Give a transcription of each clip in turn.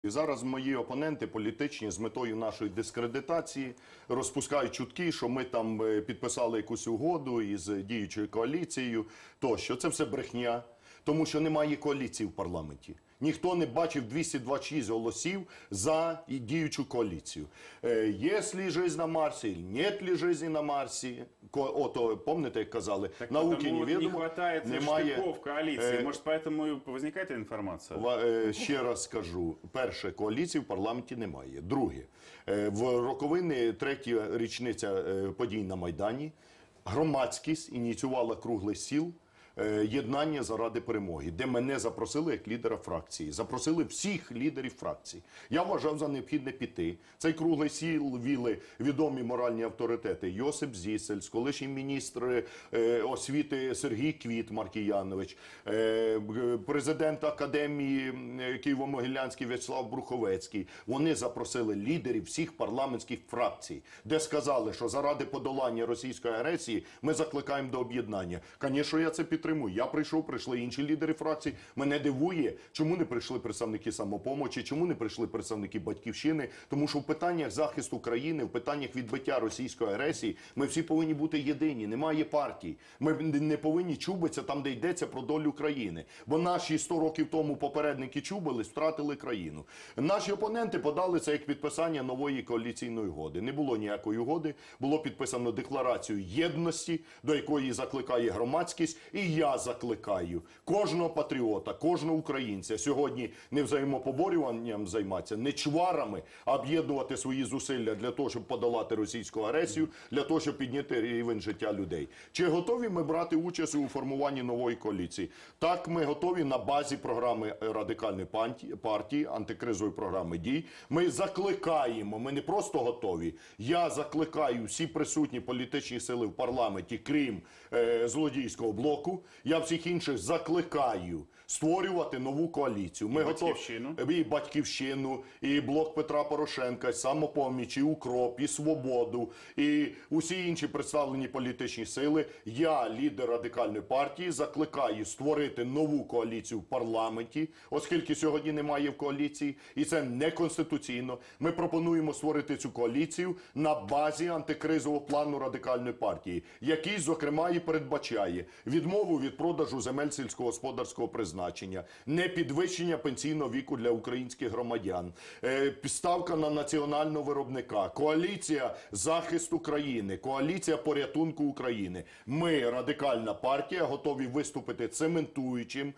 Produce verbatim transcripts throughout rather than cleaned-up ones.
І зараз мої опоненти політичні з метою нашої дискредитації розпускають чутки, що ми там підписали якусь угоду із діючою коаліцією тощо. Це все брехня, тому що немає коаліції в парламенті. Ніхто не бачив двісті двадцять шість голосів за діючу коаліцію. Е, є ли жизнь на Марсі, нет ли жизни на Марсі. Ото, пам'ятаєте, як казали, так науки невідомо. Не хватает немає штыков коалиции. Е, Может, поэтому возникает информация? Е, ще раз скажу. Перше, коаліції в парламенті немає. Друге, е, в роковини третя річниця е, подій на Майдані громадськість ініціювала круглий стіл «Єднання заради перемоги», де мене запросили як лідера фракції. Запросили всіх лідерів фракції. Я вважав за необхідне піти. Цей круглий стіл віли відомі моральні авторитети. Йосип Зісельс, колишній міністр е, освіти Сергій Квіт Маркіянович, е, президент Академії Києво-Могилянський В'ячеслав Бруховецький. Вони запросили лідерів всіх парламентських фракцій, де сказали, що заради подолання російської агресії ми закликаємо до об'єднання. Звісно, я це підтримую. Я прийшов, прийшли інші лідери фракцій. Мене дивує, чому не прийшли представники «Самопомочі», чому не прийшли представники «Батьківщини». Тому що в питаннях захисту країни, в питаннях відбиття російської агресії ми всі повинні бути єдині. Немає партій. Ми не повинні чубитися там, де йдеться про долю країни. Бо наші сто років тому попередники чубились, втратили країну. Наші опоненти подали це як підписання нової коаліційної угоди. Не було ніякої угоди. Було підписано декларацію єдності, до якої закликає громадськість. І я закликаю кожного патріота, кожного українця сьогодні не взаємопоборюванням займатися, не чварами, а об'єднувати свої зусилля для того, щоб подолати російську агресію, для того, щоб підняти рівень життя людей. Чи готові ми брати участь у формуванні нової коаліції? Так, ми готові на базі програми Радикальної партії, антикризової програми дій. Ми закликаємо, ми не просто готові. Я закликаю всі присутні політичні сили в парламенті, крім е, злодійського блоку, я всіх інших закликаю створювати нову коаліцію. Ми і готові Батьківщину. І Батьківщину, і Блок Петра Порошенка, і Самопоміч, і Укроп, і Свободу, і усі інші представлені політичні сили. Я, лідер Радикальної партії, закликаю створити нову коаліцію в парламенті, оскільки сьогодні немає в коаліції, і це неконституційно. Ми пропонуємо створити цю коаліцію на базі антикризового плану Радикальної партії, який, зокрема, і передбачає відмову від продажу земель сільськогосподарського призначення, непідвищення пенсійного віку для українських громадян, ставка на національного виробника, коаліція захисту країни, коаліція порятунку України. Ми, Радикальна партія, готові виступити цементуючим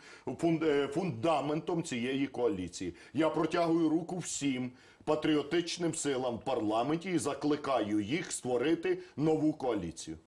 фундаментом цієї коаліції. Я протягую руку всім патріотичним силам в парламенті і закликаю їх створити нову коаліцію.